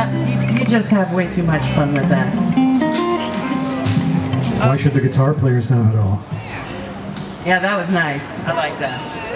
You just have way too much fun with that. Why should the guitar players have it all? Yeah, that was nice. I like that.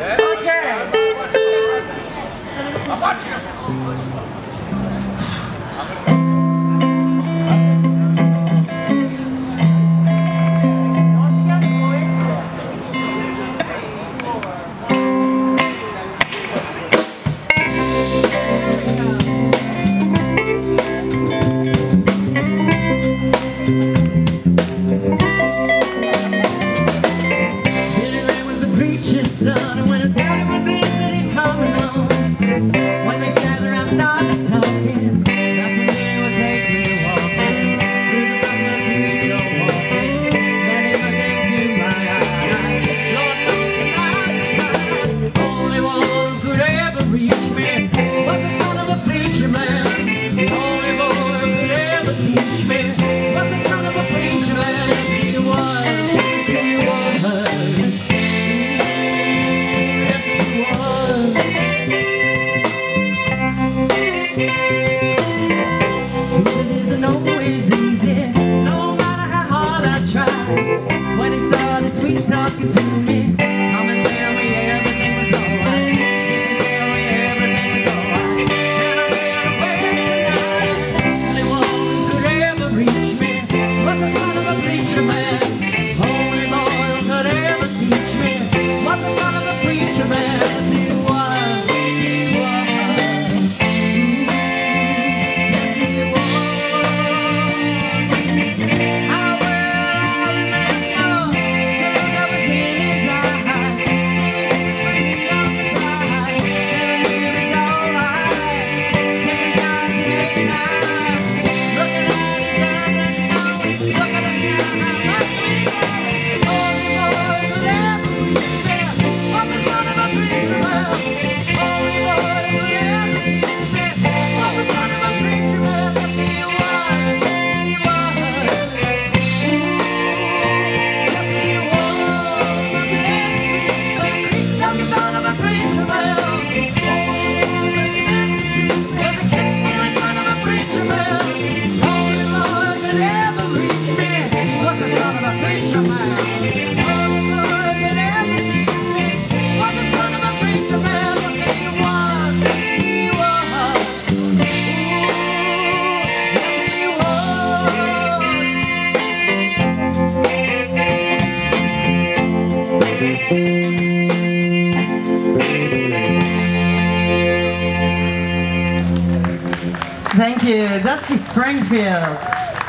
Son, and when his daddy would visit, he'd come along. When they sat around, started talking, that's when they would take me walking. Through the walking, then he looked into my eyes. Lord knows the only one who could ever reach me was the son of a preacher man. The only boy who could ever teach me was the son of a preacher man. Yes, he was. When he started sweet talking to me, come and tell me everything was alright. Kiss and tell me everything was alright. Then I ran away tonight. The only one who could ever reach me was the son of a preacher man. Only boy who could ever teach me was the son of a preacher man. He was, he was. Thank you, Dusty Springfield.